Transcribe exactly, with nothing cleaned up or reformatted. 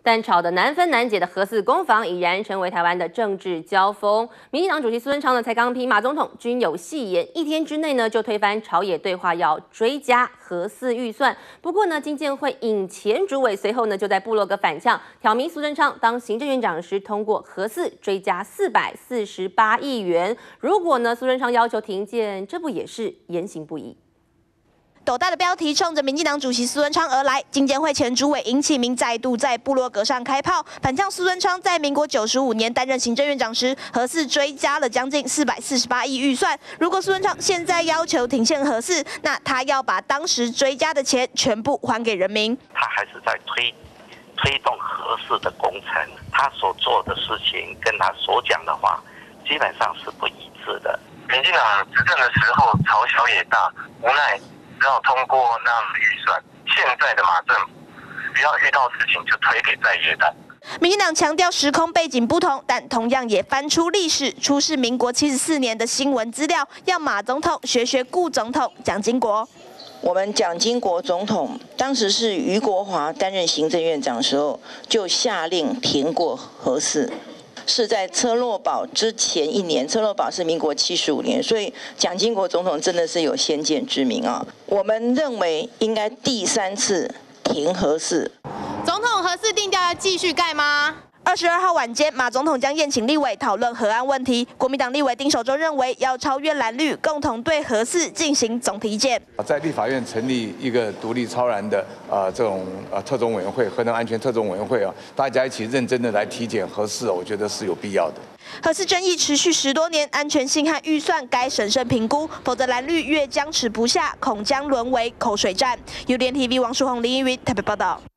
但吵得难分难解的核四攻防已然成为台湾的政治交锋。民进党主席苏贞昌呢，才刚批马总统均有戏言，一天之内呢就推翻朝野对话，要追加核四预算。不过呢，经建会引前主委随后呢就在部落格反呛，挑明苏贞昌当行政院长时通过核四追加四百四十八亿元。如果呢苏贞昌要求停建，这不也是言行不一？ 斗大的标题冲着民进党主席苏贞昌而来，经监会前主委尹启明再度在部落格上开炮，反呛苏贞昌在民国九十五年担任行政院长时，核四追加了将近四百四十八亿预算。如果苏贞昌现在要求停限核四，那他要把当时追加的钱全部还给人民。 他还是在推推动核四的工程，他所做的事情跟他所讲的话，基本上是不一致的。民进党执政的时候，朝小野大，无奈。 只好通过那样的预算。现在的马政府，不要遇到事情就推给在野党。 民进党强调时空背景不同，但同样也翻出历史，出示民国七十四年的新闻资料，要马总统学学顾总统蒋经国。 我们蒋经国总统当时是俞国华担任行政院长的时候，就下令停过核四。 是在车洛堡之前一年，车洛堡是民国七十五年，所以蒋经国总统真的是有先见之明啊。我们认为应该第三次停核四。 总统核四定调要继续盖吗？ 二十二号晚间，马总统将宴请立委讨论核安问题。国民党立委丁守中认为，要超越蓝绿，共同对核四进行总体检。 在立法院成立一个独立超然的呃这种呃特种委员会，核能安全特种委员会啊，大家一起认真的来体检核四，我觉得是有必要的。 核四争议持续十多年，安全性和预算该审慎评估，否则蓝绿越僵持不下，恐将沦为口水战。U D N T V 王淑红、林依云台北报道。